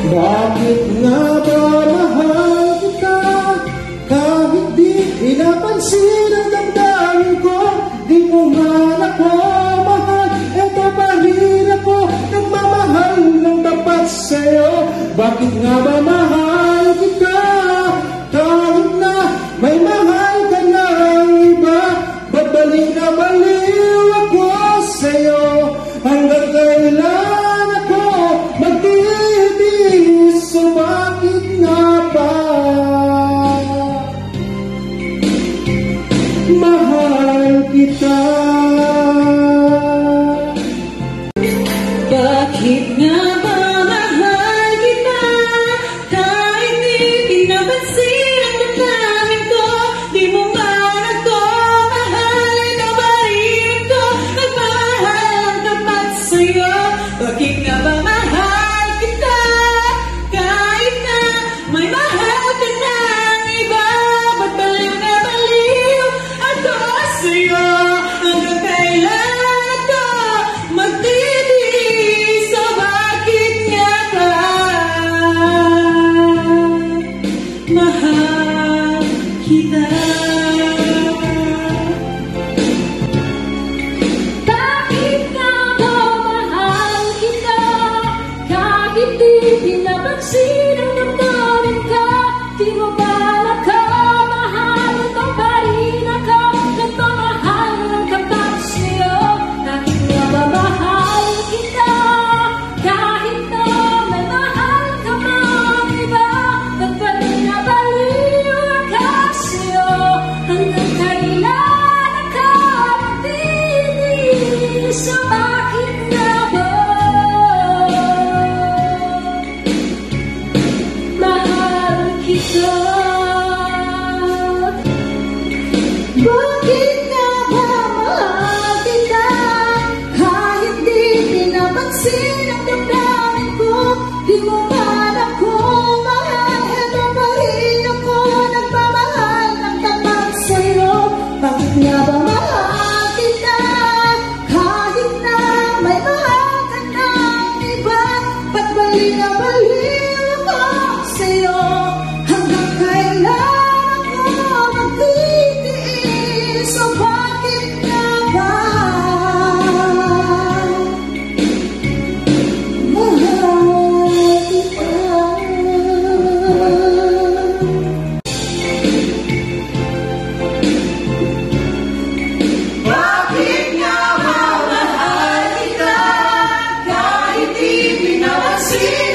Bakit nga ba mahal kita? Kahit di pinapansin ang damdamin ko, di mo man ako mahal. Eto pa rin ako, nagmamahal ng tapat sa'yo. Bakit nga ba mahal kita? Kahit na may mahal ka ng iba, babalik na baliw ako sa'yo. Hanggang kailan ako magtitiis? So bakit nga ba mahal kita? Bakit nga ba mahal kita? Kahit di pinapansin ang damdamin ko, di mo man ako mahal. Ikaw pa rin ako, nagmamahal ang tapat sa'yo. Bakit nga ba mahal kita? Kahit na may mahal ka ng iba, ba't baliw na baliw ako sa'yo? Hanggang kailan ako magtitiis? So bakit nga ba mahal kita? Bakit nga ba mahal kita? Kahit di pinapansin ang damdamin ko, di mo ba ako mahal? Ito pa rin ako, nagmamahal ng tapat sa'yo. Bakit nga ba mahal kita? Kahit na may mahal ka mang iba, ba't baliw na baliw ako sa'yo? Hanggang kailan ako magtitiis? So bakit nga ba mahal kita? Bakit nga ba mahal kita? Kahit di pinapansin ang damdamin ko, di mo man ako mahal. Ito pa rin ako, nagmamahal ng tapat sa'yo. Bakit nga ba mahal kita? Kahit na may mahal ka ng iba, ba't baliw na baliw ako sa'yo? Hanggang kailan ako magtitiis? So bakit nga ba mahal kita? Bakit nga ba mahal kita? Kahit di pinapansin